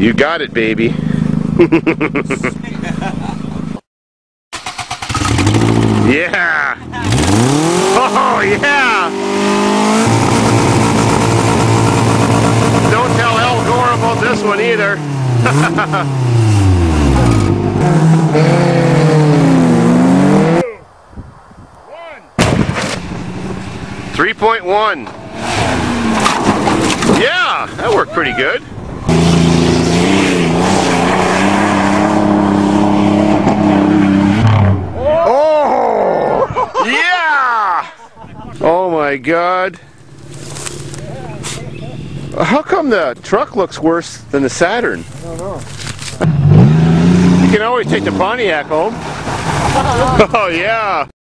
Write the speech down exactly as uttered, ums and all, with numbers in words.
You got it, baby. Yeah! Oh, yeah! Don't tell Al Gore about this one either. three point one. Yeah, that worked pretty good. Oh! Yeah! Oh my God. How come the truck looks worse than the Saturn? I don't know. You can always take the Pontiac home. Oh yeah.